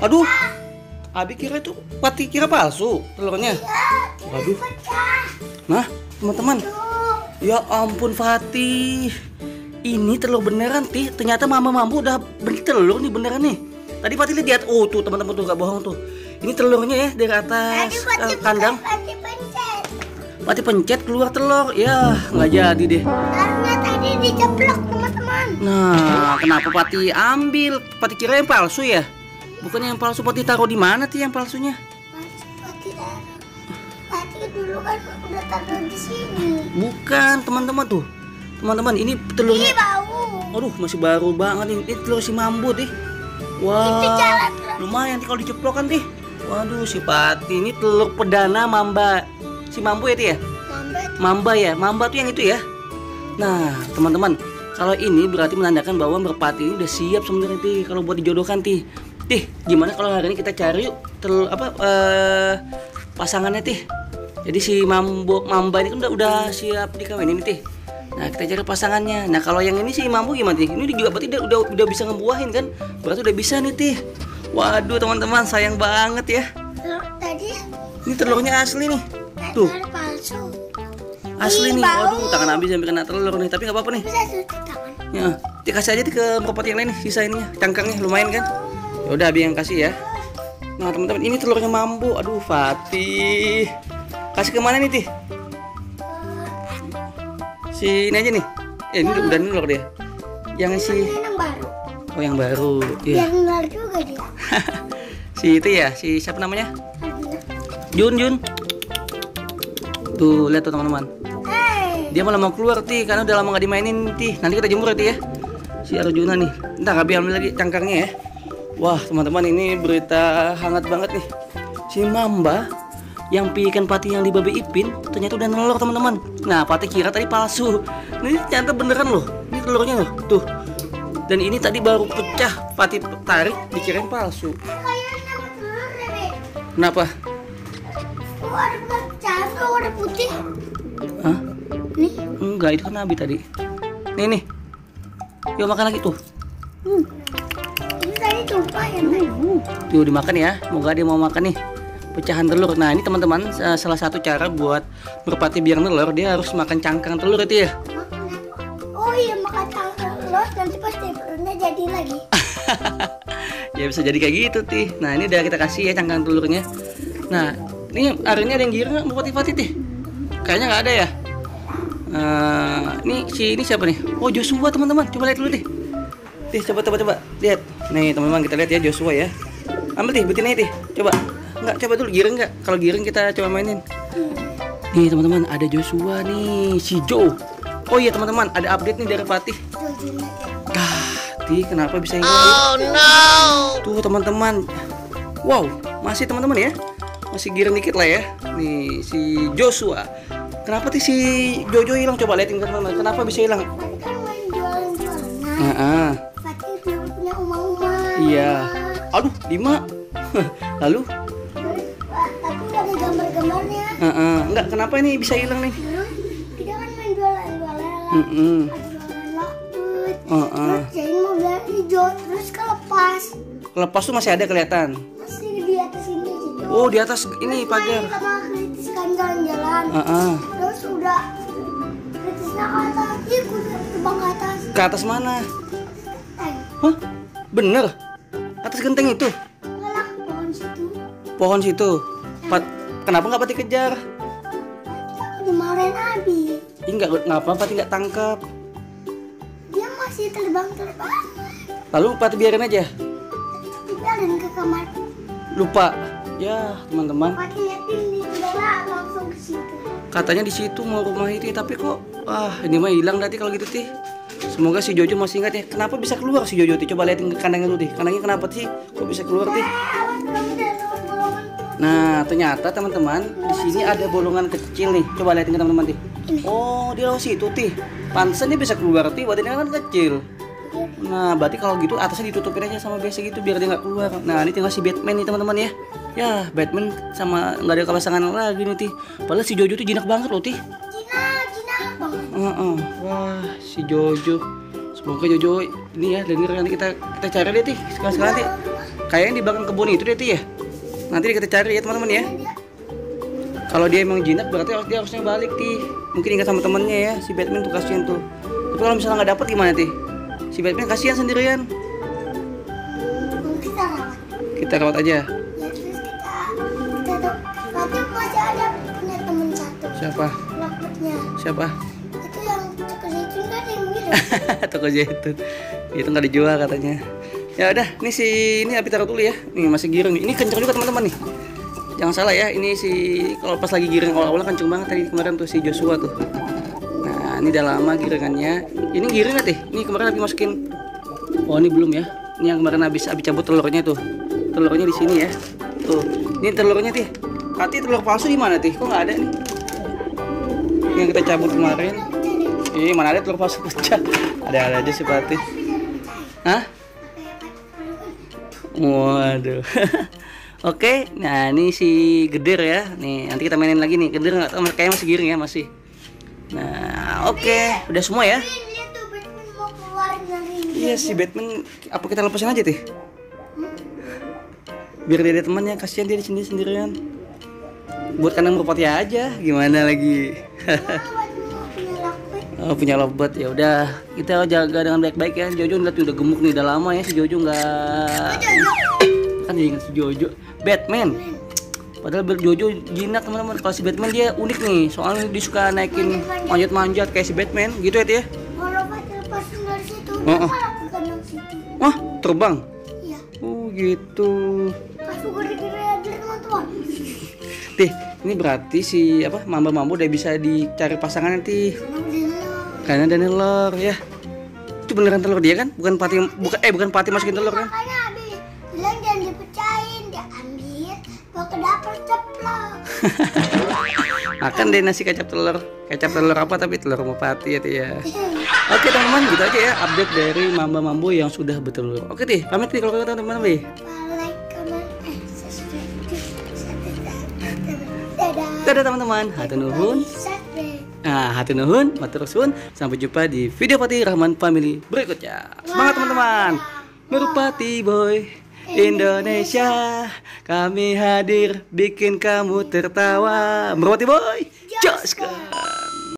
Aduh, Abi kira itu Pati kira palsu telurnya. Waduh. Nah, teman-teman. Ya ampun Fatih. Ini telur beneran, Tih. Ternyata Mama Mambu udah beli telur nih beneran nih. Tadi Fatih lihat, oh tuh teman-teman tuh gak bohong tuh. Ini telurnya ya dari atas kandang. Fatih pencet keluar telur. Ya, nggak jadi deh. Karena tadi diceplok teman-teman. Nah, kenapa Fatih ambil? Fatih kira yang palsu ya? Bukan yang palsu, Fatih taruh di mana Tih yang palsunya? Fatih dulu kan udah taruh di sini. Bukan, teman-teman tuh. Teman-teman, ini telurnya. Ini bau. Aduh, masih baru banget ini. Ini telur si Mambu Tih. Wah, lumayan Tih kalau diceplokan Tih. Waduh, si Fatih ini telur perdana Mamba. Si Mambu ya Tih ya? Mamba ya, Mamba tuh yang itu ya. Nah, teman-teman, kalau ini berarti menandakan bahwa merpati ini udah siap sebenarnya Tih kalau buat dijodohkan Tih. Tih, gimana kalau hari ini kita cari yuk pasangannya Tih. Jadi si Mamba ini kan udah siap dikawinin nih Tih. Nah, kita cari pasangannya. Nah, kalau yang ini si Mambu gimana Tih? Ini juga berarti dia udah bisa ngebuahin kan? Berarti udah bisa nih Tih. Waduh, teman-teman, sayang banget ya. Tadi ini telurnya asli nih. Tuh. Palsu. Asli nih. Waduh, tangan Abi sampai kena telur nih, tapi nggak apa-apa nih. Bisa cuci tangan. Ya, dikasih aja Tih ke merpati yang lain nih, sisa ininya, cangkangnya lumayan kan? Ya udah Abi yang kasih ya. Nah, teman-teman, ini telurnya Mambu. Aduh, Fatih. Kasih kemana nih Tih? Si ini aja nih. Ini udah nulur dia. Yang si yang baru. Oh, yang baru. Iya. Yang nulur juga dia. Si itu ya, si siapa namanya? Jun. Tuh, lihat tuh teman-teman. Dia malah mau keluar Tih, karena udah lama gak dimainin Tih. Nanti kita jemur ya Tih ya. Si Arjuna nih. Ntar Abi ambil lagi cangkangnya ya. Wah, teman-teman, ini berita hangat banget nih. Si Mamba yang piikan Pati yang di Babe Ipin ternyata udah nelor teman-teman. Nah, Pati kira tadi palsu. Ini ternyata beneran loh. Ini telurnya loh. Tuh. Dan ini tadi baru pecah. Pati tarik dikirain palsu. Kayaknya nama telur deh, Be. Kenapa? Oh, ada pecah, ada putih. Hah? Nih. Enggak, itu kan Abi tadi. Nih. Yuk makan lagi tuh. Ini tadi tumpah ya, Be. Tuh dimakan ya. Semoga dia mau makan nih. Pecahan telur. Nah, ini teman-teman, salah satu cara buat merpati biar nelor, dia harus makan cangkang telur itu ya. Oh iya, makan cangkang telur nanti pasti perutnya jadi lagi. Ya bisa jadi kayak gitu Tih. Nah, ini udah kita kasih ya cangkang telurnya. Nah, ini hari ini ada yang giring nggak merpati Fatih Tih? Kayaknya nggak ada ya. Ini siapa nih? Oh, Joshua teman-teman. Coba lihat dulu Tih. Tih, coba lihat. Nih teman-teman, kita lihat ya Joshua ya. Ambil Tih, betinanya Tih. Coba. Enggak, coba dulu giring enggak? Kalau giring kita coba mainin. Nih teman-teman, ada Joshua nih, si Joe. Oh iya teman-teman, ada update nih dari Fatih. Tih, kenapa bisa hilang? Oh no. Tuh teman-teman. Wow, masih teman-teman ya. Masih giring dikit lah ya. Nih si Joshua. Kenapa Tih si Jojo hilang? Coba liatin teman-teman. Kenapa bisa hilang? Tadi kan main jualan-jualan. Fatih belum punya uma-uma. Iya. Aduh, 5. Lalu? Tapi nggak ada gambar-gambarnya. Enggak, kenapa ini bisa hilang nih? Dulu kita kan main jualan-jualan. Jualan lockwood. Terus jadi mobil hijau, terus kelepas. Kelepas tuh masih ada kelihatan. Masih di atas ini gitu. Oh, di atas ini pagar. Sama kritiskan jalan-jalan. Terus udah kritisnya ke atas, udah terbang ke atas. Ke atas mana? Hah? Bener? Atas genteng itu? Enggak, pohon situ. Pohon situ. Kenapa nggak Pati kejar? Dimarahin Abi. Ngapa Pati nggak tangkap? Dia masih terbang-terbang. Lalu Pati biarin aja. Dibiarin ke kamar. Lupa. Ya teman-teman. Pati liatin di jendela langsung ke situ. Katanya di situ mau rumah itu, tapi kok ini mah hilang nanti kalau gitu Tih. Semoga si Jojo masih ingat ya. Kenapa bisa keluar si Jojo Tih? Coba liatin ke kandangnya dulu Tih. Kandangnya kenapa sih? Kok bisa keluar Tih? Nah, ternyata teman-teman, di sini ada bolongan kecil nih. Coba liatin ke teman-teman Tih. Oh, dia lewat situ Tih. Pantesan dia bisa keluar Tih, badannya kan kecil. Nah, berarti kalau gitu atasnya ditutupin aja sama biasa gitu biar dia nggak keluar. Nah, ini tinggal si Batman nih teman-teman ya. Ya, Batman sama nggak ada pasangan lagi nih Tih. Padahal si Jojo tuh jinak banget loh Tih. Jinak banget. Wah, si Jojo. Semoga Jojo ini ya denger, nanti kita cari deh Tih sekarang Tih. Kayaknya di belakang kebun itu deh, Ti ya. Nanti kita cari ya teman-teman ya. Kalau dia emang jinak berarti dia harusnya balik, Ti. Mungkin ingat sama temennya ya, si Batman tuh kasihan tuh. Tapi kalau misalnya nggak dapet gimana, Ti? Si Batman kasihan sendirian. Kita rawat aja. Ya, terus kita tuh nanti masih ada punya temen satu. Siapa? Lockwoodnya. Siapa? Itu yang toko zaitun kan yang biru. Toko zaitun. Itu nggak dijual katanya. Ya udah, ini Abi taruh dulu ya. Nih masih giring. Ini kenceng juga teman-teman nih. Jangan salah ya, ini kalau pas lagi giring awal-awal kenceng banget tadi kemarin tuh si Joshua tuh. Nah, ini udah lama giringannya. Ini giring nggak, Tih? Ini kemarin Abi masukin. Oh, ini belum ya. Ini yang kemarin habis Abi cabut telurnya tuh. Telurnya di sini ya. Tuh. Ini telurnya, Tih. Hati telur palsu di mana, Tih? Kok nggak ada nih? Yang kita cabut kemarin. Mana ada telur palsu pecah? Ada aja sih, Fatih. Hah? Waduh. Oke, nah ini si Geder ya. Nih, nanti kita mainin lagi nih. Geder nggak tahu, kayaknya masih giring ya, masih. Nah, oke, udah semua ya. Lihat tuh Batman mau keluar dari. Iya, si Batman apa kita lepasin aja, Tih? Biar dia ada temannya, kasihan dia di sini sendirian. Buat kandang merpati aja, gimana lagi? Oh, punya lovebird. Ya udah, kita jaga dengan baik-baik ya. Jojo lihat udah gemuk nih, udah lama ya si Jojo nggak. Kan jadi ingat si Jojo. Batman. Padahal Jojo jinak teman-teman. Kalau si Batman dia unik nih, soalnya dia suka naikin manjat-manjat kayak si Batman, gitu ya, Tia? Kalau lepasin dari situ, dia malah ke kandang situ. Wah, terbang. Iya. Oh, gitu. Pas gue dikira aja teman-teman. Tih, ini berarti si Mamba-Mamba udah bisa dicari pasangan nanti. Karena ada telur ya. Itu beneran telur dia kan? Bukan Pati masukin telur kan? Makanya Abi bilang jangan dipecahin, dia ambil, bawa ke dapur ceplok. Makan deh nasi kecap telur apa tapi telur merpati ya, Tih ya. Oke teman-teman, gitu aja ya update dari Mamba-Mambo yang sudah bertelur. Oke, Tih, pamit nih kalau kata teman-teman, Bi. Like, comment, subscribe. Dadah teman-teman, hatur nuhun. Nah, hatur nuhun, matur suwun. Sampai jumpa di video Pati Rahman Family berikutnya. Semangat teman-teman. Merpati Boy Indonesia, kami hadir bikin kamu tertawa. Merpati Boy, jos.